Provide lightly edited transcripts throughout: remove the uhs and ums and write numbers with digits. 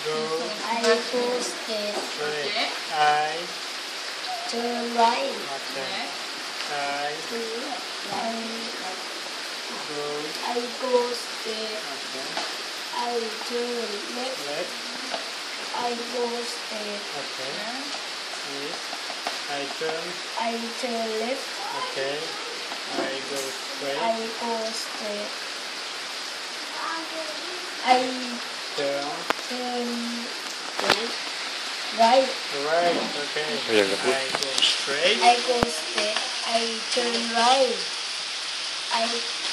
Go. I go straight. Straight. Okay. I. Turn right. Okay. Yes. I. Go. I go straight. Okay. I turn left. Left. I go straight. Okay. Yes. Yes. I turn. I turn left. Okay. I go straight. I go straight. I Turn. turn right. Right. Okay. Bây giờ là phút. I go straight. I go straight. I turn right. I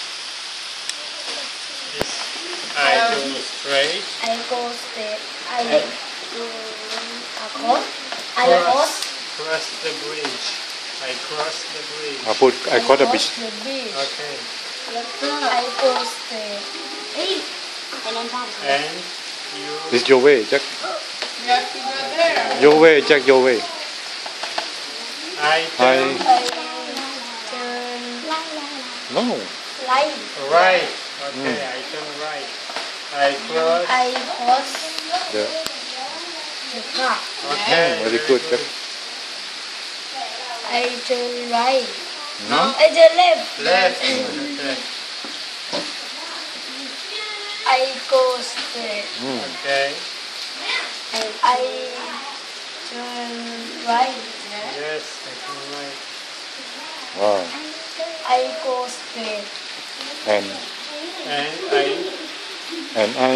Yes. I go straight. go straight. I cross. I cross. Cross the bridge. I cross the bridge. พูด I cross the bridge the bridge. Okay. I go straight. And you. This is your way Jack You have to go there. your way Jack your way I turn. I turn no right. Right. Okay. I turn right. I cross. I cross the the park. Okay. very good Jack I turn right. No. I turn left. Left. Okay. I go straight. Okay. And I turn right. Yes. I turn right. wow I go straight. and And I. I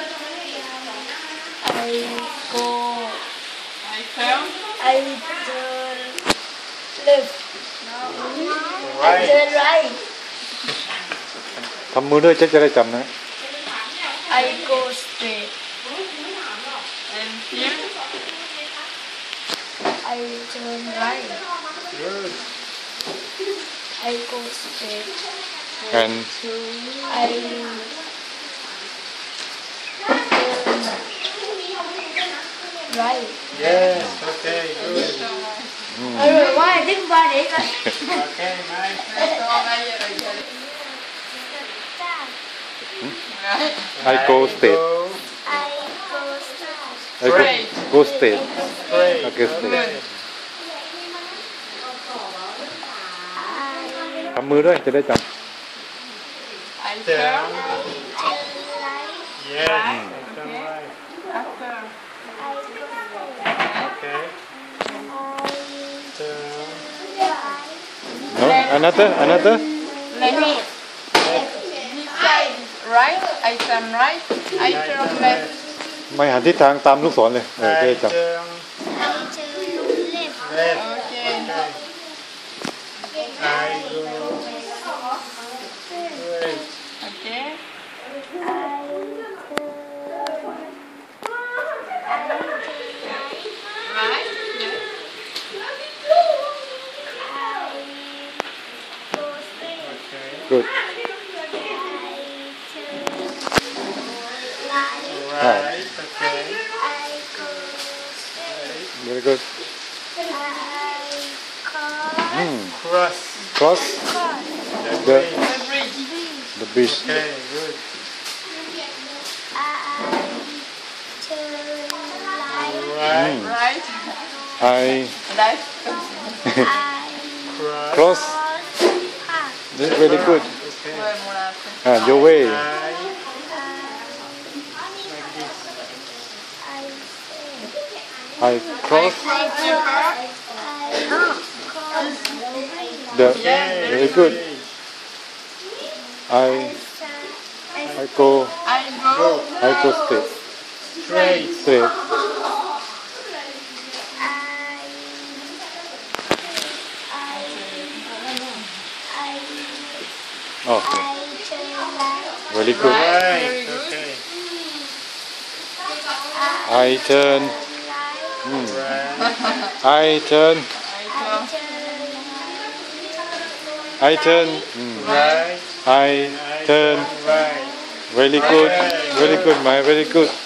I go. I turn. I turn left. I Right. turn right. ทำมือด้วยแจ็คจะได้จำนะ I go straight. And here. I turn right. Good. I go straight. and I turn right. Yes. Okay. Good. Rồi qua tiếp qua để coi. Okay, Mike. Let's go over here again. Right. I go straight Go I go straight. I Straight. go straight straight. Okay, straight. Okay. ทำมือด้วยจะได้จ I turn. Turn. Yes. Right. I turn Okay. right. After. Okay. Turn. ำ no another Left. This side is right. I turn right. I turn left. ไม่หันทิศทางตามลูกศรเลยจะ I ได้จ turn left. Okay. I go straight. Okay. Right. Yes. Okay. ำ good Right. Okay. very good Cross cross the the bridge. the bridge Okay. Good. Right. Right. I Left. Cross. cross this is very good Okay. your way I like this. I cross the very good I go I go straight Straight. straight okay very good Right. Okay. I turn Right. I turn I I turn Right. I turn Right. very good my very good